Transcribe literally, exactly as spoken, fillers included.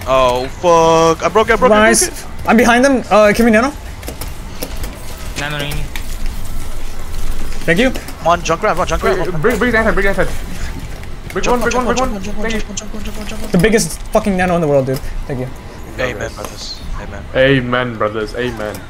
Oh fuck! I broke it. I broke nice. it. I broke it. I'm behind them. Uh, can we nano? Nano ring. Thank you. Come on, junk grab. Come on, junk grab. Bring, bring that head, bring that head. Big one, big one, big one. The biggest fucking nano in the world, dude. Thank you. Amen, brothers. Amen. Amen, brothers. Amen.